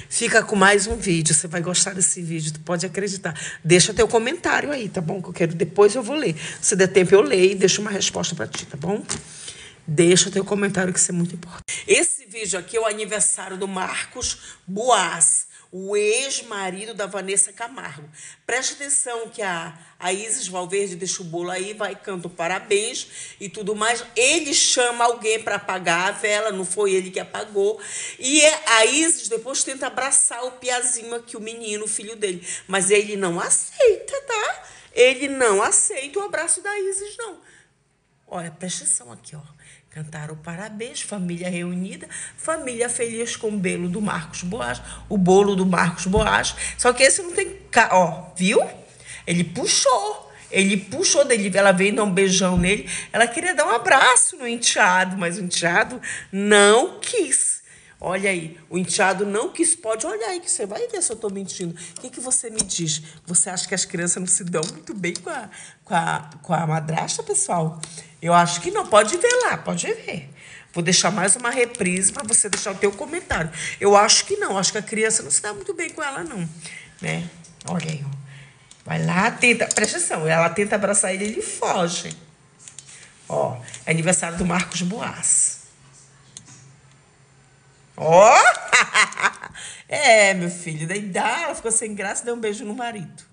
Fica com mais um vídeo. Você vai gostar desse vídeo, tu pode acreditar. Deixa teu comentário aí, tá bom? Que eu quero, depois eu vou ler. Se der tempo, eu leio e deixo uma resposta pra ti, tá bom? Deixa teu comentário, que isso é muito importante. Esse vídeo aqui é o aniversário do Marcos Boaz, o ex-marido da Vanessa Camargo. Preste atenção que a Isis Valverde deixa o bolo aí, vai, canta o parabéns e tudo mais. Ele chama alguém para apagar a vela, não foi ele que apagou. E a Isis depois tenta abraçar o Piazinho aqui, o menino, o filho dele. Mas ele não aceita, tá? Ele não aceita o abraço da Isis, não. Olha, presta atenção aqui, ó. Cantaram parabéns, família reunida, família feliz com o bolo do Marcos Boaz, o bolo do Marcos Boaz. Só que esse não tem... Ó, viu? Ele puxou dele, ela veio dar um beijão nele, ela queria dar um abraço no enteado, mas o enteado não quis. Olha aí, o enteado não quis. Pode olhar aí que você vai ver se eu estou mentindo. O que você me diz? Você acha que as crianças não se dão muito bem com a madrasta, pessoal? Eu acho que não. Pode ver lá, pode ver. Vou deixar mais uma reprise para você deixar o teu comentário. Eu acho que não. Acho que a criança não se dá muito bem com ela, não. Né? Olha aí, ó. Vai lá, tenta. Presta atenção. Ela tenta abraçar ele e ele foge. Ó, é aniversário do Marcos Boaz. Ó! É, meu filho. Daí ela ficou sem graça e deu um beijo no marido.